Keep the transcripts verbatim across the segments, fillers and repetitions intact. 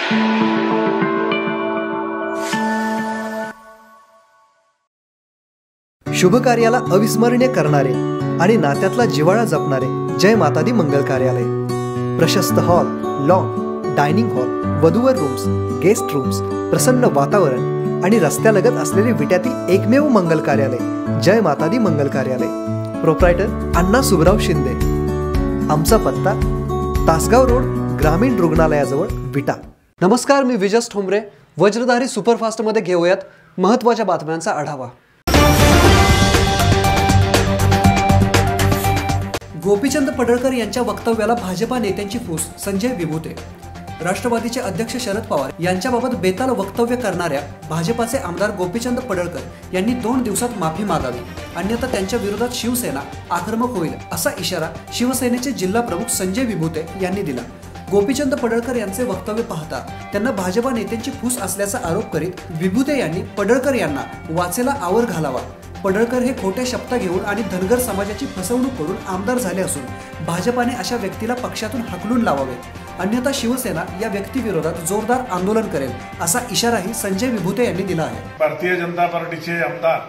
शुभ कार्याला अविस्मरणीय करणारे आणि नात्यातला जिव्हाळा जपणारे जय माता दी मंगल कार्यालय। प्रशस्त हॉल, लॉन, डायनिंग हॉल, वधूवर रूम्स, गेस्ट रूम्स, प्रसन्न वातावरण आणि रस्त्यालगत असलेले विट्यातील एकमेव मंगल कार्यालय जय माता दी मंगल कार्यालय। प्रोप्रायटर अण्णा सुबराव शिंदे। आमचा पत्ता तासगाव रोड, ग्रामीण रुग्णालयाजवळ, विटा। नमस्कार, मी विजस ठोंबरे। वज्रधारी सुपरफास्ट मध्ये घेऊयात महत्त्वाच्या बातम्यांचा आढावा। गोपीचंद पडळकर यांच्या वक्तव्याला भाजपा नेत्यांची फूस, संजय विभूते। राष्ट्रवादीचे अध्यक्ष शरद पवार यांच्याबाबत बेताल वक्तव्य करणाऱ्या भाजपाचे आमदार गोपीचंद पडळकर यांनी दोन दिवसात माफी मागावी, अन्यथा त्यांच्या विरोधात शिवसेना आक्रमक होईल असा इशारा शिवसेनेचे जिल्हा प्रमुख संजय विभूते यांनी दिला। गोपीचंद पडळकर यांचे वक्तव्य पाहता त्यांना भाजपा नेत्यांची फूस असल्याचा आरोप करीत विभूते यांनी पडळकर यांना वाचेला आवर घालावा। पडळकर हे खोटे शब्द घेऊन आणि धनगर समाजाची फसवणूक करून आमदार झाले असून भाजपाने अशा व्यक्तीला पक्षातून हाकलून लावावे, अन्यथा शिवसेना या व्यक्तीविरोधात जोरदार आंदोलन करेल असा इशाराही संजय विभूते यांनी दिला आहे। भारतीय जनता पार्टीचे आमदार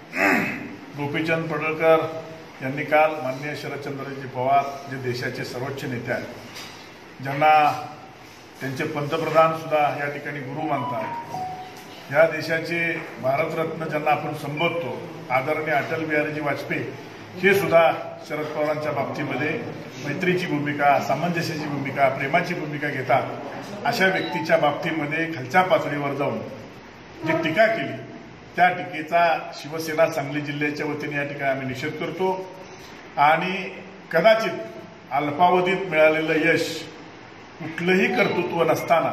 गोपीचंद पडळकर यांनी काल माननीय शरदचंद्रजी पवार, जे देशाचे सर्वोच्च नेते आहेत, ज्यांना त्यांचे पंतप्रधान सुद्धा या ठिकाणी गुरु मानतात, या देशाचे भारतरत्न ज्यांना आपण संबोधतो, आदरणीय अटल बिहारीजी वाजपेयी, हे सुद्धा शरद पवारांच्या बाबतीमध्ये मैत्रीची भूमिका, सामंजस्याची भूमिका, प्रेमाची भूमिका घेतात। अशा व्यक्तीच्या बाबतीमध्ये खालच्या पातळीवर जाऊन जी टीका केली, त्या टीकेचा शिवसेना सांगली जिल्ह्याच्या वतीने या ठिकाणी आम्ही निषेध करतो आणि कदाचित अल्पावधीत मिळालेलं यश, कुठलंही कर्तृत्व नसताना,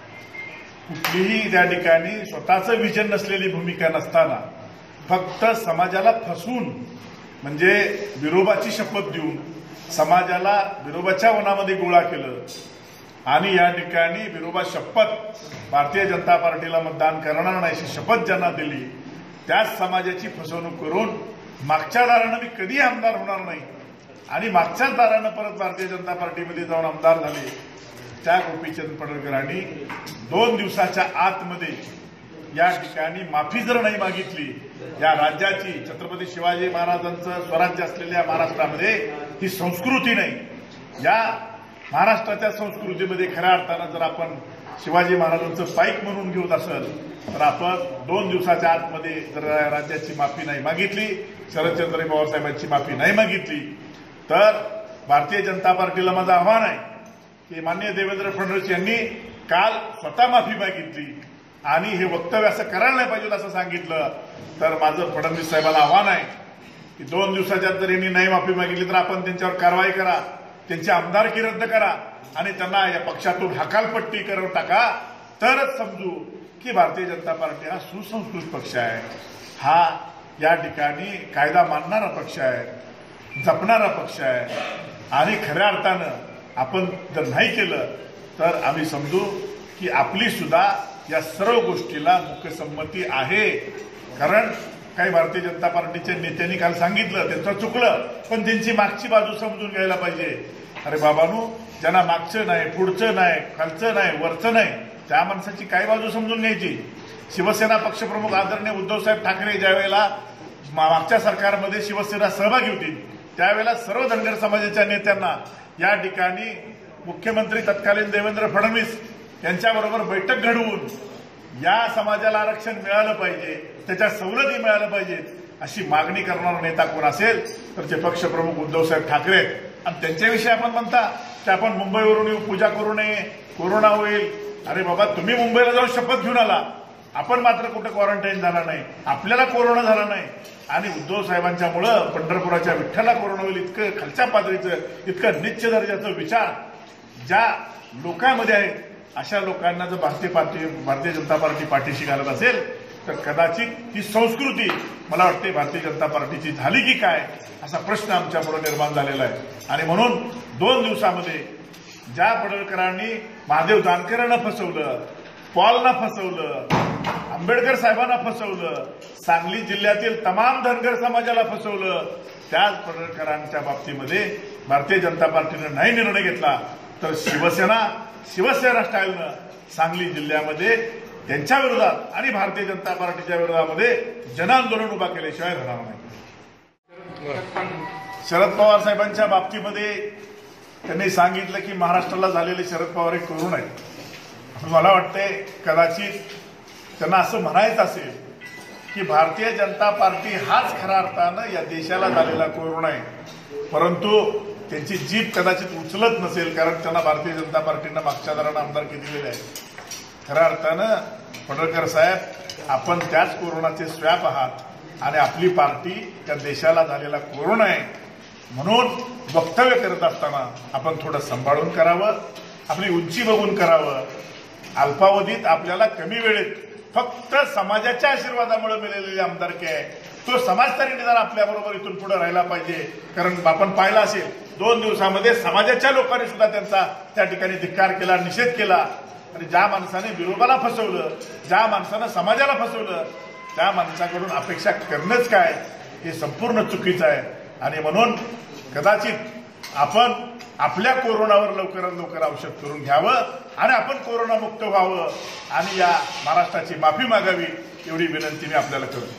कुठलीही त्या ठिकाणी स्वतःचं विजन नसलेली भूमिका नसताना, फक्त समाजाला फसवून, म्हणजे विरोबाची शपथ देऊन समाजाला विरोबाच्या वनामध्ये गोळा केलं आणि या ठिकाणी विरोबा शपथ, भारतीय जनता पार्टीला मतदान करणार नाही अशी शपथ ज्यांना दिली, त्याच समाजाची फसवणूक करून मागच्या दारानं मी कधी आमदार होणार नाही आणि मागच्याच दारानं परत भारतीय जनता पार्टीमध्ये जाऊन आमदार झाले, त्या गोपीचंद पडळकरांनी दोन दिवसाच्या आतमध्ये या ठिकाणी माफी जर नाही मागितली, या राज्याची, छत्रपती शिवाजी महाराजांचं स्वराज्य असलेल्या महाराष्ट्रामध्ये ही संस्कृती नाही। या महाराष्ट्राच्या संस्कृतीमध्ये खऱ्या अर्थानं जर आपण शिवाजी महाराजांचं पाईक म्हणून घेऊन असेल तर आपण दोन दिवसाच्या आतमध्ये जर राज्याची माफी नाही मागितली, शरदचंद्र पवार साहेबांची माफी नाही मागितली, तर भारतीय जनता पार्टीला माझं आव्हान आहे की माननीय देवेंद्र फडणवीस यांनी काल स्वतः माफी मागितली आणि हे वक्तव्य असं करायला नाही पाहिजे असं सांगितलं, तर माझं फडणवीस साहेबांना आव्हान आहे की दोन दिवसाच्या जर यांनी नाही माफी मागितली तर आपण त्यांच्यावर कारवाई करा, त्यांची आमदारकी रद्द करा आणि त्यांना या पक्षातून हकालपट्टी करून टाका, तरच समजू की भारतीय जनता पार्टी हा सुसंस्कृत पक्ष आहे, हा या ठिकाणी कायदा मानणारा पक्ष आहे, जपणारा पक्ष आहे आणि खऱ्या अर्थानं आपण जर नाही केलं तर आम्ही समजू की आपली सुद्धा या सर्व गोष्टीला मुख्यसंमती आहे। कारण काही भारतीय जनता पार्टीच्या नेत्यांनी काल सांगितलं, त्यांचं चुकलं, पण त्यांची मागची बाजू समजून घ्यायला पाहिजे। अरे बाबांनो, ज्यांना मागचं नाही, पुढचं नाही, खालचं नाही, वरचं नाही, त्या माणसाची काय बाजू समजून घ्यायची। शिवसेना पक्षप्रमुख आदरणीय उद्धवसाहेब ठाकरे ज्यावेळेला मागच्या सरकारमध्ये शिवसेना सहभागी होती, त्यावेळेला सर्व धनगर समाजाच्या नेत्यांना या ठिकाणी मुख्यमंत्री तत्कालीन देवेंद्र फडणवीस यांच्याबरोबर बैठक घडवून या समाजाला आरक्षण मिळालं पाहिजे, त्याच्या सवलती मिळाल्या पाहिजेत अशी मागणी करणारा नेता कोण असेल तर ते पक्षप्रमुख उद्धवसाहेब ठाकरे आहेत। आणि त्यांच्याविषयी आपण म्हणता की आपण मुंबईवरून येऊ, पूजा करू नये, कोरोना होईल। अरे बाबा, तुम्ही मुंबईला जाऊन शपथ घेऊन आला, आपण मात्र कुठे क्वारंटाईन झाला नाही, आपल्याला कोरोना झाला नाही आणि उद्धव साहेबांच्यामुळं पंढरपुराच्या विठ्ठला कोरोना होईल इतकं खालच्या पातळीचं, इतकं नीच दर्जाचं विचार ज्या लोकांमध्ये आहेत, अशा लोकांना जर भारतीय पार्टी भारतीय जनता पार्टी पाठीशी घालत असेल तर कदाचित ती संस्कृती मला वाटते भारतीय जनता पार्टीची झाली की काय असा प्रश्न आमच्यापुढे निर्माण झालेला आहे। आणि म्हणून दोन दिवसामध्ये ज्या पडळकरांनी महादेव जानकरांना फसवलं, पॉलना फसवलं, आंबेडकर साहेबांना फसवलं, सांगली जिल्ह्यातील तमाम धनगर समाजाला फसवलं, त्याच पडळकरांच्या बाबतीमध्ये भारतीय जनता पार्टीने नाही निर्णय घेतला तर शिवसेना शिवसेना स्टाईलनं सांगली जिल्ह्यामध्ये त्यांच्या विरोधात आणि भारतीय जनता पार्टीच्या विरोधामध्ये जनआंदोलन उभा केल्याशिवाय राहणार नाही. शरद पवार साहेबांच्या बाबतीमध्ये त्यांनी सांगितलं की महाराष्ट्राला झालेले शरद पवार एक करुण आहेत. मला वाटते कदाचित त्यांना असं म्हणायचं असेल की भारतीय जनता पार्टी हाच खऱ्या अर्थानं या देशाला झालेला करुण आहे, परंतु त्यांची जीभ कदाचित उचलत नसेल, कारण त्यांना भारतीय जनता पार्टीनं मागच्या दारानं आमदारकी दिलेली आहे. खऱ्या अर्थानं पडळकर साहेब, आपण त्याच कोरोनाचे स्वॅप आहात आणि आपली पार्टी त्या देशाला झालेला कोरोना आहे, म्हणून वक्तव्य करत असताना आपण थोडं सांभाळून करावं, आपली उंची बघून करावं. अल्पावधीत आपल्याला कमी वेळेत फक्त समाजाच्या आशीर्वादामुळे मिळालेली आमदारकी आहे, तो समाज तरी निदान आपल्याबरोबर इथून पुढे राहिला पाहिजे. कारण आपण पाहिलं असेल दोन दिवसामध्ये समाजाच्या लोकांनी सुद्धा त्यांचा त्या ठिकाणी धिक्कार केला, निषेध केला. आणि ज्या माणसाने विरोधाला फसवलं, ज्या माणसानं समाजाला फसवलं, त्या माणसाकडून अपेक्षा करणंच काय हे संपूर्ण चुकीचं आहे. आणि म्हणून कदाचित आपण आपल्या कोरोनावर लवकरात लवकर औषध करून घ्यावं आणि आपण कोरोनामुक्त व्हावं आणि या महाराष्ट्राची माफी मागावी, एवढी विनंती मी आपल्याला करतो.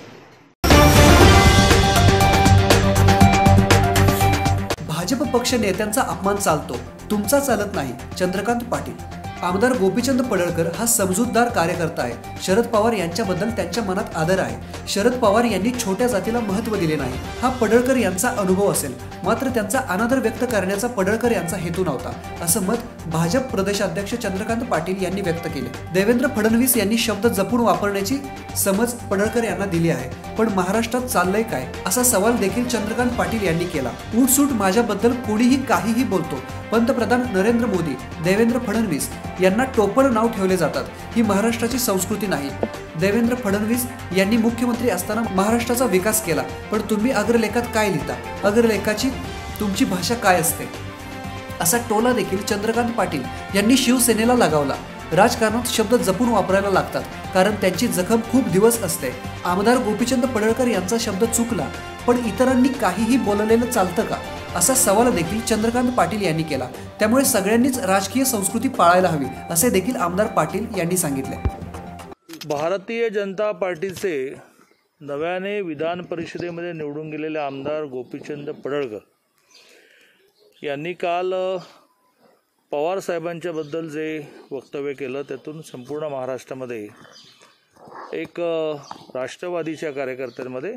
भाजप पक्ष नेत्यांचा अपमान चालतो, तुमचा चालत नाही. चंद्रकांत पाटील. आमदार गोपीचंद पडळकर हा समजूतदार कार्यकर्ता आहे. शरद पवार यांच्याबद्दल त्यांच्या मनात आदर आहे. शरद पवार यांनी छोट्या जातीला महत्त्व दिले नाही, हा पडळकर यांचा अनुभव असेल. मात्र त्यांचा अनादर व्यक्त करण्याचा पडळकर यांचा हेतू नव्हता, असं मत भाजप प्रदेशाध्यक्ष चंद्रकांत पाटील यांनी व्यक्त केले. देवेंद्र फडणवीस यांनी शब्द जपून वापरण्याची समज पडळकर यांना दिली आहे, पण महाराष्ट्रात चाललंय काय असा सवाल देखील चंद्रकांत पाटील यांनी केला. उठसूट माझ्याबद्दल कोणीही काहीही बोलतो. पंतप्रधान नरेंद्र मोदी, देवेंद्र फडणवीस यांना टोपण नाव ठेवले जातात, ही महाराष्ट्राची संस्कृती नाही. देवेंद्र फडणवीस यांनी मुख्यमंत्री असताना महाराष्ट्राचा विकास केला, पण तुम्ही अग्रलेखात काय लिहिता, अग्रलेखाची तुमची भाषा काय असते, असा टोला देखील चंद्रकांत पाटील यांनी शिवसेनेला लगावला. राजकारणात शब्द जपून वापरायला लागतात, कारण त्यांची जखम खूप दिवस असते. आमदार गोपीचंद पडळकर यांचा शब्द चुकला, पण इतरांनी काहीही बोललेलं चालतं का, असा सवाल देखील चंद्रकांत पाटील यांनी केला. त्यामुळे सगळ्यांनीच राजकीय संस्कृती पाळायला हवी, असे देखील आमदार पाटील यांनी सांगितले. भारतीय जनता पार्टीचे नव्याने विधान परिषदेमध्ये निवडून गेलेले आमदार गोपीचंद पडळकर यांनी काल पवार साहेबांच्याबद्दल जे वक्तव्य केलं, त्यातून संपूर्ण महाराष्ट्रामध्ये एक राष्ट्रवादीच्या कार्यकर्त्यांमध्ये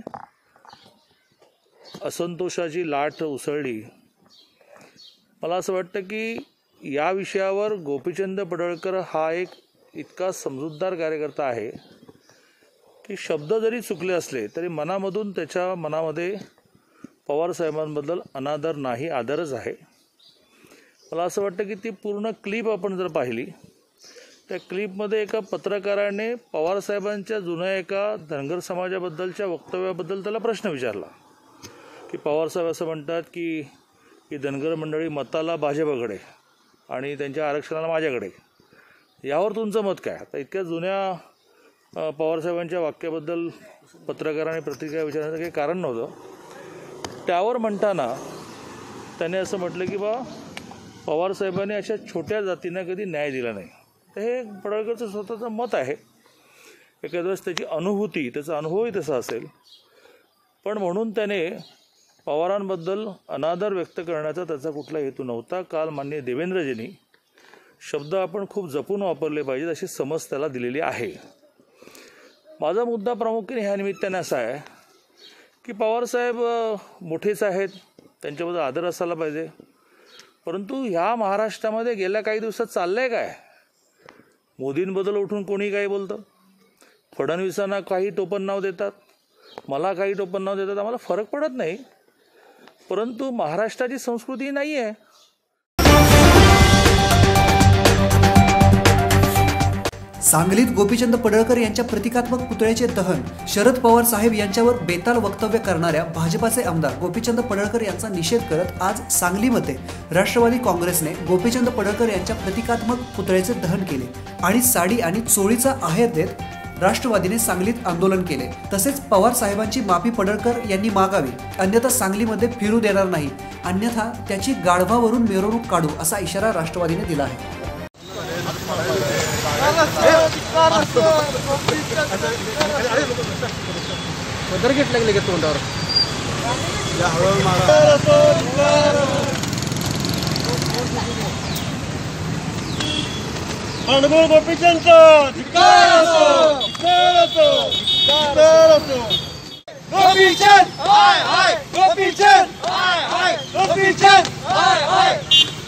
असंतोषाची लाट उसळली. मला असं वाटतं की या विषयावर गोपीचंद पडळकर हा एक इतका समजूतदार कार्यकर्ता आहे की शब्द जरी चुकले असले तरी मनामधून त्याच्या मनामध्ये पवार साहेबांबद्दल अनादर नाही, आदरच आहे. मला असं वाटतं की ती पूर्ण क्लिप आपण जर पाहिली, त्या क्लिपमध्ये एका पत्रकाराने पवार साहेबांच्या जुन्या एका धनगर समाजाबद्दलच्या वक्तव्याबद्दल त्याला प्रश्न विचारला की पवार साहेब असं म्हणतात की ही धनगर मंडळी मताला भाजपकडे आणि त्यांच्या आरक्षणाला माझ्याकडे, यावर तुमचं मत काय. आता इतक्या जुन्या पवारसाहेबांच्या वाक्याबद्दल पत्रकाराने प्रतिक्रिया विचारण्याचं काही कारण नव्हतं. त्यावर म्हणताना त्याने असं म्हटलं की बा पवारसाहेबांनी अशा छोट्या जातींना कधी न्याय दिला नाही. तर हे पडळकरचं स्वतःचं मत आहे. एखाद्या वेळेस त्याची अनुभूती, त्याचा अनुभवही तसा असेल, पण म्हणून त्याने पवारांबद्दल अनादर व्यक्त करण्याचा त्याचा कुठला हेतू नव्हता. काल माननीय देवेंद्रजींनी शब्द आपण खूप जपून वापरले पाहिजेत अशी समज त्याला दिलेली आहे. माझा मुद्दा प्रामुख्याने ह्या निमित्ताने असा आहे की पवारसाहेब मोठेच आहेत, त्यांच्याबद्दल आदर असायला पाहिजे, परंतु ह्या महाराष्ट्रामध्ये गेल्या काही दिवसात चाललं आहे काय, मोदींबद्दल उठून कोणी काही बोलतं, फडणवीसांना काही टोपण नाव देतात, मला काही टोपण नाव देतात, आम्हाला फरक पडत नाही, परंतु महाराष्ट्राची संस्कृती नाही आहे. सांगलीत गोपीचंद पडळकर यांच्या प्रतिकात्मक पुतळ्याचे दहन. शरद पवार साहेब यांच्यावर बेताल वक्तव्य करणाऱ्या भाजपाचे आमदार गोपीचंद पडळकर यांचा निषेध करत आज सांगलीमध्ये राष्ट्रवादी काँग्रेसने गोपीचंद पडळकर यांच्या प्रतिकात्मक पुतळ्याचे दहन केले आणि साडी आणि चोळीचा आहेर देत राष्ट्रवादीने सांगलीत आंदोलन केले। तसेच पवार साहेबांची माफी पडळकर यांनी मागावी, अन्यथा सांगलीमध्ये फिरू देणार नाही, अन्यथा त्याची गाढवावरून मिरवणूक काढू असा इशारा राष्ट्रवादीने दिला आहे। लागले का तोंडावर अनुगुण गोपीचंद धिक्कार असो, धिक्कार असो, धिक्कार असो। गोपीचंद हाय हाय, गोपीचंद हाय हाय, गोपीचंद हाय हाय।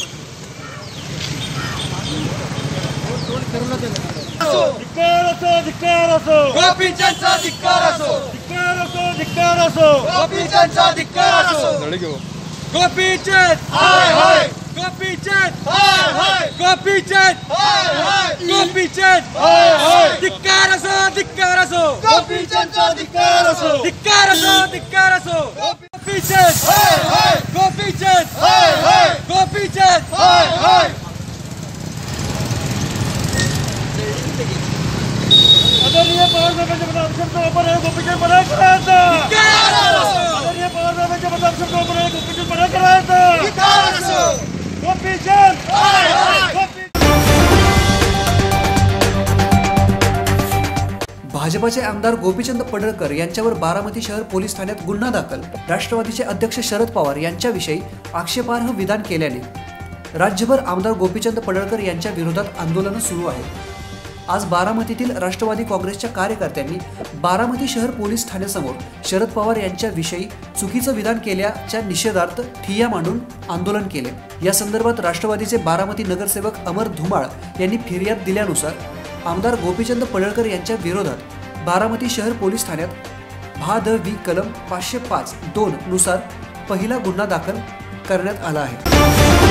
धिक्कार असो, धिक्कार असो, गोपीचंदचा धिक्कार असो, धिक्कार असो, धिक्कार असो, गोपीचंदचा धिक्कार असो। गोपीचंद हाय हाय, गोपीचंद हाय हाय, गोपीचंद हाय हाय, गोपीचंद हाय हाय। धिक्कार असो, धिक्कार असो, गोपीचंदचा धिक्कार असो, धिक्कार असो, धिक्कार असो। गोपीचंद हाय हाय, गोपीचंद हाय हाय, गोपीचंद हाय हाय। आदरणीय पवार साहेबांच्या पदाधिकाऱ्यांचा वापर आहे, गोपीचंद बंद करायचा। आदरणीय पवार साहेबांच्या पदाधिकाऱ्यांचा वापर आहे, गोपीचंद बंद करायचा। गोपीचंद हाय हाय। भाजपाचे आमदार गोपीचंद पडळकर यांच्यावर बारामती शहर पोलीस ठाण्यात गुन्हा दाखल। राष्ट्रवादीचे अध्यक्ष शरद पवार यांच्याविषयी आक्षेपार्ह विधान केल्याने राज्यभर आमदार गोपीचंद पडळकर यांच्या विरोधात आंदोलन सुरू आहे। आज बारामतीतील राष्ट्रवादी काँग्रेसच्या कार्यकर्त्यांनी बारामती शहर पोलीस ठाण्यासमोर शरद पवार यांच्याविषयी चुकीचं विधान केल्याच्या निषेधार्थ ठिय्या मांडून आंदोलन केले। या संदर्भात राष्ट्रवादीचे बारामती नगरसेवक अमर धुमाळ यांनी फिर्याद दिल्यानुसार आमदार गोपीचंद पडळकर यांच्या विरोधात बारामती शहर पोलीस ठाण्यात भा द वी कलम पाचशे पाच दोन नुसार पहिला गुन्हा दाखल करण्यात आला आहे।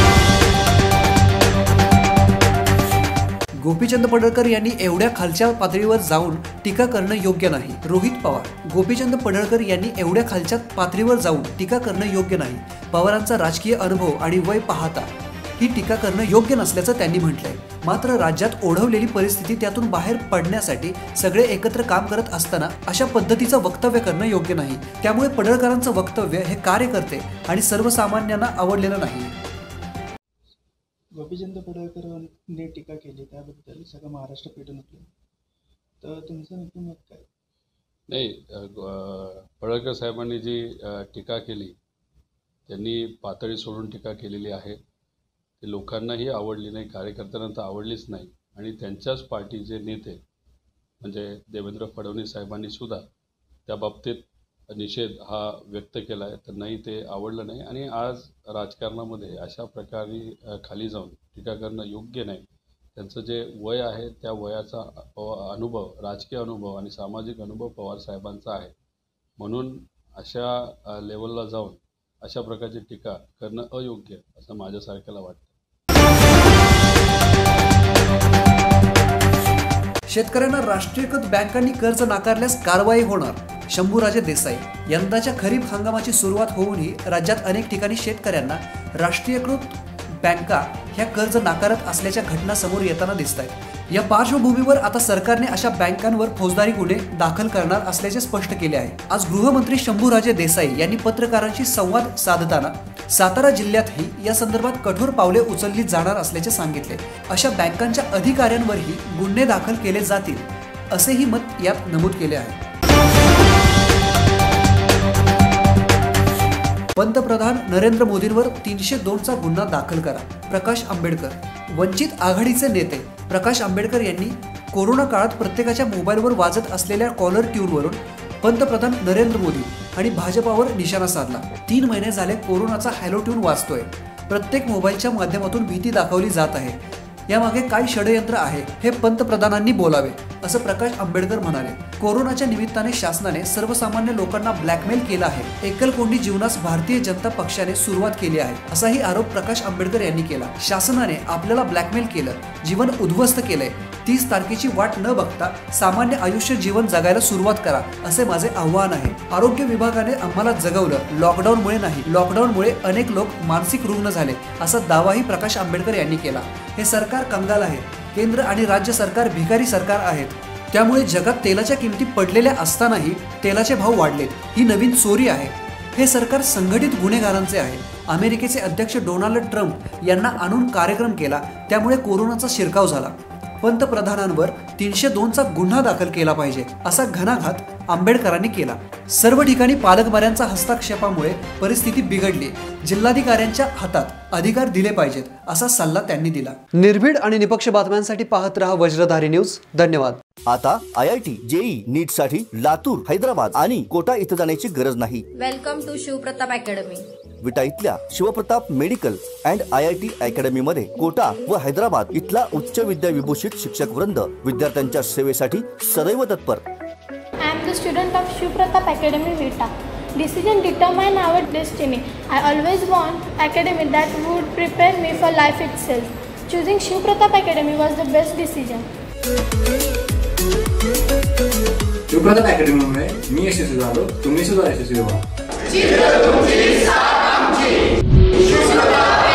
गोपीचंद पडळकर यांनी एवढ्या खालच्या पातळीवर जाऊन टीका करणं योग्य नाही। रोहित पवार गोपीचंद पडळकर यांनी एवढ्या खालच्या पातळीवर जाऊन टीका करणं योग्य नाही। पवारांचा राजकीय अनुभव आणि वय पाहता ही टीका करणं योग्य नसल्याचं त्यांनी म्हटलंय। मात्र राज्यात ओढवलेली परिस्थिती त्यातून बाहेर पडण्यासाठी सगळे एकत्र काम करत असताना अशा पद्धतीचं वक्तव्य करणं योग्य नाही। त्यामुळे पडळकरांचं वक्तव्य हे कार्यकर्ते आणि सर्वसामान्यांना आवडलेलं नाही। गोपीचंद पडळकरांनी टीका केली त्याबद्दल सगळं महाराष्ट्र पेटून उठलं, तर तुमचं नक्की मत काय? नाही, पडळकर साहेबांनी जी टीका केली त्यांनी पातळी सोडून टीका केलेली आहे, ते लोकांनाही आवडली नाही, कार्यकर्त्यांना तर आवडलीच नाही। आणि त्यांच्याच पार्टीचे नेते म्हणजे देवेंद्र फडणवीस साहेबांनी सुद्धा त्या बाबतीत निषेध हा व्यक्त केला आहे, तर नाही ते आवडलं नाही। आणि आज राजकारणामध्ये अशा प्रकारे खाली जाऊन टीका करणं योग्य नाही। त्यांचं जे वय आहे त्या वयाचा अनुभव, राजकीय अनुभव आणि सामाजिक अनुभव पवार साहेबांचा आहे, म्हणून अशा लेवलला जाऊन अशा प्रकारची टीका करणं अयोग्य असं माझ्यासारख्याला वाटतं। शेतकऱ्यांना राष्ट्रीयकृत बँकांनी कर्ज नाकारल्यास कारवाई होणार, शंभूराजे देसाई। यंदाच्या खरीप हंगामाची सुरुवात होऊनही राज्यात अनेक ठिकाणी शेतकऱ्यांना राष्ट्रीयकृत बँका ह्या कर्ज नाकारत असल्याच्या घटना समोर येताना दिसत आहेत। या पार्श्वभूमीवर आता सरकारने अशा बँकांवर फौजदारी गुन्हे दाखल करणार असल्याचे स्पष्ट केले आहे। आज गृहमंत्री शंभूराजे देसाई यांनी पत्रकारांशी संवाद साधताना सातारा जिल्ह्यातही या संदर्भात कठोर पावले उचलली जाणार असल्याचे सांगितले। अशा बँकांच्या अधिकाऱ्यांवरही गुन्हे दाखल केले जातील असेही मत यात नमूद केले आहे। पंतप्रधान नरेंद्र मोदींवर तीनशे दोनचा गुन्हा दाखल करा, प्रकाश आंबेडकर। वंचित आघाडीचे नेते प्रकाश आंबेडकर यांनी कोरोना काळात प्रत्येकाच्या मोबाईलवर वाजत असलेल्या कॉलर ट्यूनवरून पंतप्रधान नरेंद्र मोदी आणि भाजपावर निशाणा साधला। तीन महिने झाले कोरोनाचा हॅलो ट्यून वाजतोय, प्रत्येक मोबाईलच्या माध्यमातून भीती दाखवली जात आहे। यामागे काय षडयंत्र आहे हे पंतप्रधानांनी बोलावे असं प्रकाश आंबेडकर म्हणाले। कोरोनाच्या निमित्ताने शासनाने सर्वसामान्य लोकांना ब्लॅकमेल केला आहे, एकलकोंडी जीवनास भारतीय जनता पक्षाने सुरुवात केली आहे असाही आरोप प्रकाश आंबेडकर यांनी केला। शासनाने आपल्याला ब्लॅकमेल केलं, जीवन उद्ध्वस्त केलंय। तीस तारखेची वाट न बघता सामान्य आयुष्य जीवन जगायला सुरुवात करा असे माझे आव्हान आहे। आरोग्य विभागाने आम्हाला जगवलं, लॉकडाऊनमुळे नाही, लॉकडाऊनमुळे अनेक लोक मानसिक रुग्ण झाले असा दावाही प्रकाश आंबेडकर यांनी केला। हे सरकार कंगाल आहे, केंद्र आणि राज्य सरकार भिकारी सरकार आहेत, त्यामुळे जगात तेलाच्या किमती पडलेल्या असतानाही तेलाचे भाव वाढलेत. ही नवीन चोरी आहे. हे सरकार संघटित गुन्हेगारांचे आहे. अमेरिकेचे अध्यक्ष डोनाल्ड ट्रम्प यांना आणून कार्यक्रम केला, त्यामुळे कोरोनाचा शिरकाव झाला. पंतप्रधानांवर तीनशे दोनचा गुन्हा दाखल केला पाहिजे असा घणाघात आंबेडकरांनी केला. सर्व ठिकाणी पालकमंत्र्यांचा हस्तक्षेपामुळे परिस्थिती बिघडली. जिल्हाधिकाऱ्यांच्या हातात अधिकार दिले पाहिजेत असा सल्ला त्यांनी दिला. निर्भीड आणि निपक्ष बातम्यांसाठी पाहत रहा वज्रधारी न्यूज. धन्यवाद. आता I I T, JEE, NEET साठी लातूर, हैदराबाद आणि कोटा इथं जाण्याची गरज नाही. Welcome to Shivpratap academy. Vita इथल्या Shivpratap medical and I I T academy मध्ये कोटा व हैदराबाद इथला उच्च विद्या विभूषित शिक्षक वृंद विद्यार्थ्यांच्या सेवेसाठी सदैव तत्पर. I am the student of Shivpratap Academy, Vita. Decision determine our destiny. I always want academy that would prepare me for life itself. Choosing Shivpratap Academy was the best decision. Shivpratap academy मुळे मी यशस्वी झालो, तुम्ही सुद्धा यशस्वी व्हा.